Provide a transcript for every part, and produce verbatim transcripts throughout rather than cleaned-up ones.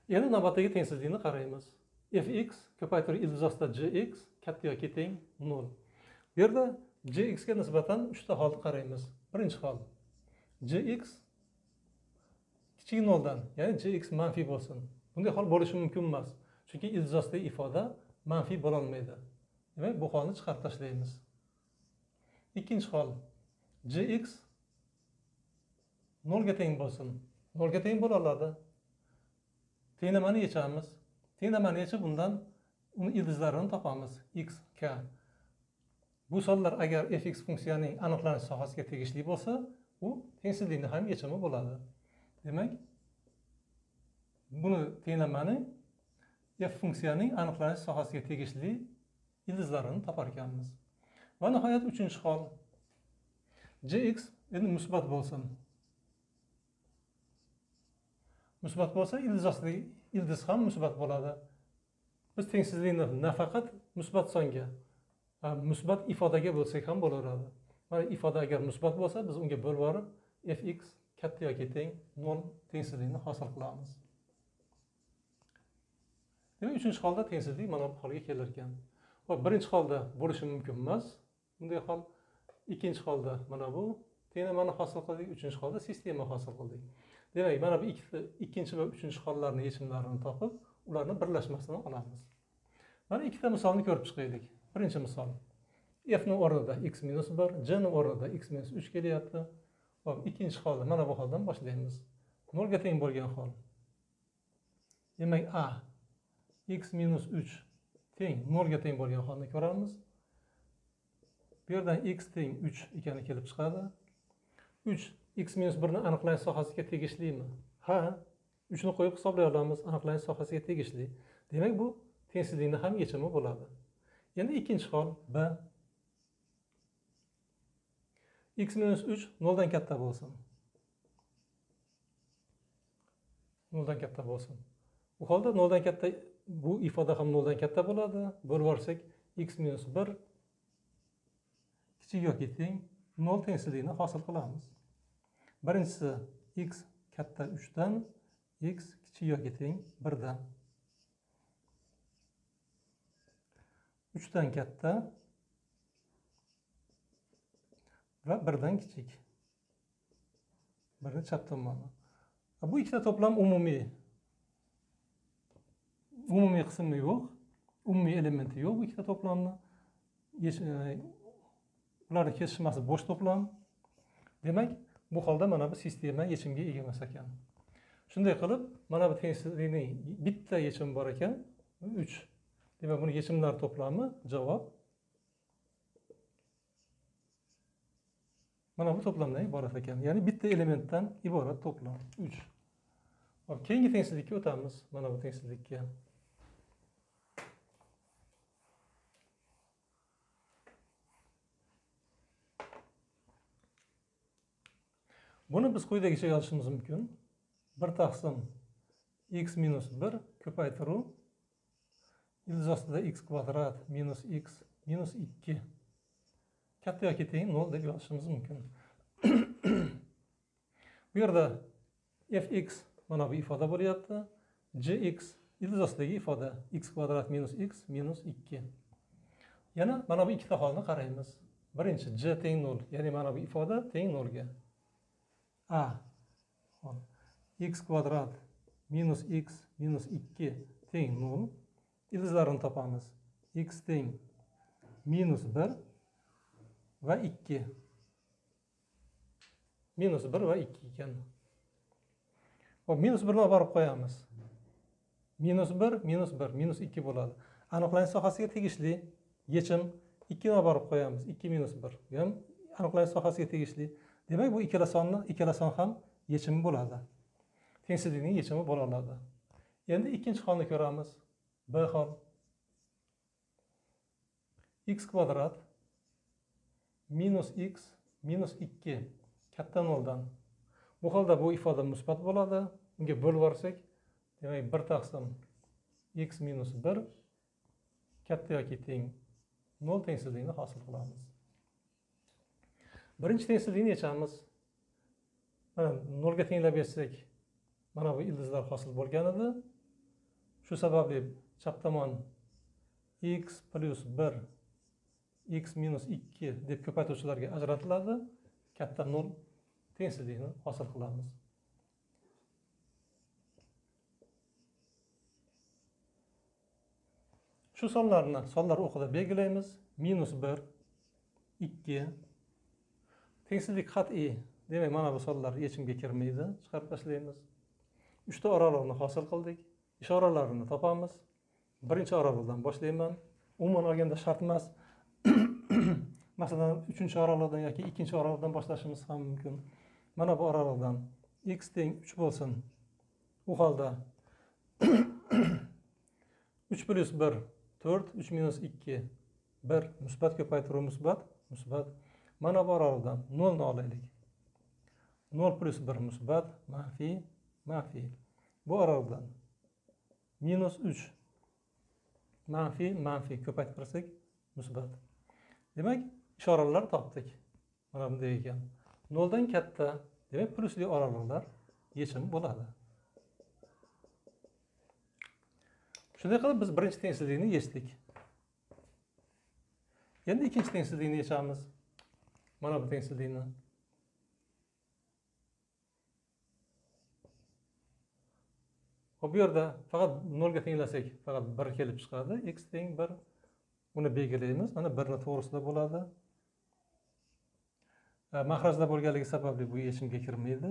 Endi navbatdagi tengsizlikni qaraymiz. Fx ko'paytirib ildiz ostida gx katta yoki teng nol. Bu yerda gx ga nisbatan uchta holni qaraymiz. Birinchi hol gx kichik noldan, ya'ni gx manfiy bo'lsin. Bunday hol bo'lishi mumkin emas. Chunki ildiz ostidagi ifoda manfiy bo'la olmaydi. Demak, bu holni chiqarib tashlaymiz. Ikkinchi hol gx nolga teng bo'lsin. nolga teng bo'la oladi. Tenglamani yechamiz. Tenglamani yechib bundan uni ildizlarini topamiz. X, K. Bu sonlar agar fx funksiyaning aniqlanish sohasiga tegishli bo'lsa, u tengsizlikni ham yechimi bo'ladi. Demak, buni tenglamani f funksiyaning aniqlanish sohasiga tegishli ildizlarini topar ekanmiz. Va nihoyat uchinchi hol gx endi musbat bo'lsin. Musbat bo'lsa, ildiz ostidagi ildiz ham musbat bo'ladi. Biz tengsizlikni nafaqat musbat songa, musbat ifodaga bo'lsak ham bo'laveradi. Mana ifoda agar musbat bo'lsa, biz unga bo'lib borib fx katta yoki teng nol tengsizlikni hosil qilamiz. Demak, uchinchi holda tengsizlik mana bu holga kelar ekan. Va birinchi holda bo'lishi mumkin emas. Bunday hol ikkinchi holda mana bu tenglamani hosil qildik, uchinchi holda sistema hosil qildik. Demak, mana bu ikkita ikkinchi va uchinchi hollarning yechimlarini topib, ularni birlashmasini olamiz. Mana ikkita misolni ko'rib chiqaylik. Birinchi misol. F ning o'rnida x minus bir, j ning o'rnida x minus uch kelyapti. Hop, ikkinchi holda mana bu holdan boshlaymiz. nol ga teng bo'lgan hol. Demak, a x minus uch teng nol ga teng bo'lgan holni ko'ramiz. Bu yerdan x teng uch ekani kelib chiqadi. uch x minus bir ni aniqlanish sohasiga tegishlimi? Ha, uch ni qo'yib hisoblay olamiz, aniqlanish sohasiga tegishli. Demak, bu tengsizlikni ham yechimi bo'ladi. Endi ikkinchi hol b. X minus uch nol dan katta bo'lsin. nol dan katta bo'lsin. Bu holda nol dan katta, bu ifoda ham nol dan katta bo'ladi. Bo'lib yuborsak x minus bir kichik yoki teng nol tengsizligini hosil qilamiz. Birinchisi x katta uch dan, x kichik yoki teng bir dan. uch dan katta va bir dan kichik. Birini chap tomoni. Bu ikkita to'plam umumiy. Umumiy qismi yo'q, umumiy elementi yo'q bu ikkita to'plamni. Ularning kesishmasi bo'sh to'plam. Demak, bu holda mana bu sistema yechimga ega emas ekan. Shunday qilib, mana bu tengsizlikning bitta yechimi bor ekan, uch. Demak, buni yechimlar to'plami javob mana bu to'plamdan iborat ekan. Ya'ni bitta elementdan iborat to'plam uch. Hop, keyingi tengsizlikka o'tamiz. Mana bu tengsizlikka. Buni biz quyidagicha yozishimiz mumkin. bir taqsim x minus bir ko'paytiruv ildiz ostida x kvadrat minus x minus ikki katta yoki teng nol deb yozishimiz mumkin. Bu yerda fx mana bu ifoda bo'lyapti. Gx ildiz ostidagi ifoda x kvadrat minus x minus ikki. Yana mana bu ikkita holni qaraymiz. Birinchi j teng nol, ya'ni mana bu ifoda teng nol ga. A x kvadrat minus x minus ikki teng nol. Ildizlarini topamiz. X teng minus bir va ikki. Minus bir va ikki ekan. Hop, minus bir ni olib borib qo'yamiz. Minus bir, minus bir, minus ikki bo'ladi. Aniqlanish sohasiga tegishli yechim ikki ni olib borib qo'yamiz. ikki minus bir. Bu ham aniqlanish sohasiga tegishli. Demak, bu ikkala sonni, ikkala son ham yechimi bo'ladi. Tengsizlikning yechimi bo'la oladi. Endi ikkinchi holni ko'ramiz. B hol. X kvadrat minus x minus ikki katta noldan. Bu holda bu ifoda musbat bo'ladi. Unga bo'lib yuborsak, demak bir taqsim x minus bir katta yoki teng nol tengsizlikni hosil qilamiz. Birinchi tengsizlikni yechamiz. Mana nol ga tenglab bersak, mana bu ildizlar hosil bo'lgan edi. Shu sababli chap tomon x plus bir, x minus ikki deb ko'paytuvchilarga ajratiladi. Katta nol tengsizligini hosil qilamiz. Shu sonlarni sonlar o'qida belgilaymiz. Minus bir, ikki. Tengsizlik qat'iy. Demak, mana bu sonlar yechimga kirmaydi. Chiqarib tashlaymiz. uchta oralig'ini hosil qildik. Ishoralarini topamiz. Birinchi oralig'dan boshlayman. Umuman olganda shart emas. Masalan, uchinchi oralig'dan yoki ikkinchi oralig'dan boshlashimiz ham mumkin. Mana bu oralig'dan x teng uch bo'lsin. U holda uch plus bir, to'rt, uch minus ikki, bir, musbat ko'paytiruv musbat, musbat. Mana bu oralig'dan nol ni olaylik. nol plus bir musbat, manfiy, manfiy. Bu oralig'dan minus uch, manfiy, manfiy ko'paytirsak musbat. Demak, ishoralar topdik. Mana bunday ekan. noldan katta, demak, plusli oralig'lar yechim bo'ladi. Shunday qilib biz birinchi tengsizlikni yechdik. Endi ikkinchi tengsizlikni yechamiz. Mana bu tengsizlikni. Hop, bu yerda faqat nolga tenglasak, faqat bir kelib chiqadi. X teng bir. Uni belgilaymiz. Mana bir ni to'g'risida bo'ladi. Mahrajda bo'lganligi sababli bu yechimga kirmaydi.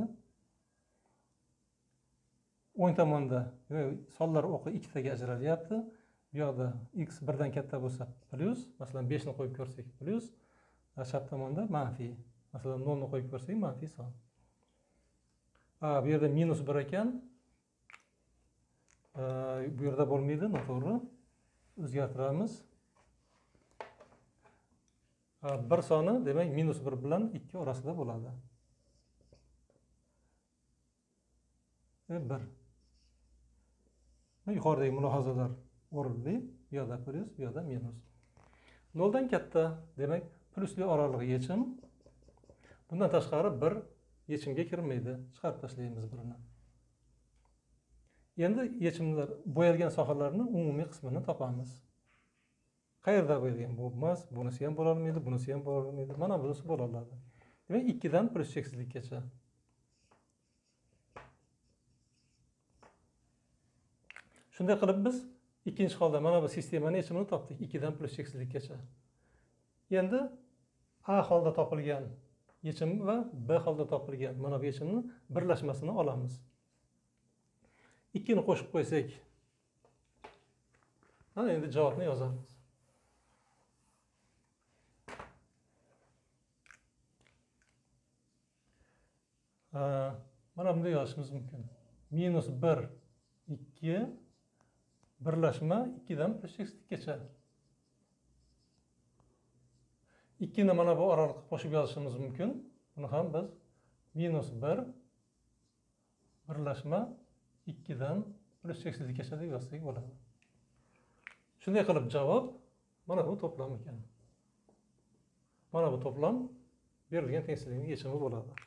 o'ng tomonda sonlar o'qi ikkitaga ajralyapti. Bu yoqda x birdan katta bo'lsa plus, masalan besh ni qo'yib ko'rsak plus, chap tomonda manfiy. Masalan nol ni qo'yib ko'rsak manfiy son. Ha, bu yerda minus bir ekan. Bu yerda bo'lmaydi, noto'g'ri. O'zgartiramiz. bir soni, demak, minus bir bilan ikki orasida bo'ladi. bir. Yuqoridagi mulohazalar o'rinli. Bu yoqda plus, bu yoqda minus. noldan katta, demak, plusli oralig' yechim. Bundan tashqari bir yechimga kirmaydi. Chiqarib tashlaymiz birini. Endi yechimlar bo'yalgan sohalarni umumiy qismini topamiz. Qayerda bo'yalgan? Bu emas, bunisi ham bo'la olmaydi, bunisi ham bo'la olmaydi. Mana bunisi bo'la oladi. Demak, ikki dan plus cheksizlikkacha. Shunday qilib biz ikkinchi holda mana bu sistemani yechimini topdik. ikki dan plus cheksizlikkacha. Endi A holda topilgan yechim va B holda topilgan mana bu yechimni birlashmasini olamiz. ikki ni qo'shib qo'ysak, mana endi javobni yozamiz. Mana bunday yozishimiz mumkin. Minus bir, ikki birlashma ikki dan plus cheksizlikkacha. ikki ni mana bu oralikqa qo'shib yozishimiz mumkin. Buni ham biz minus bir birlashma ikki dan plus cheksizlikkacha deb yozsak bo'ladi. Shunday qilib javob mana bu to'plam ekan. Mana bu to'plam berilgan tengsizlikning yechimi bo'ladi.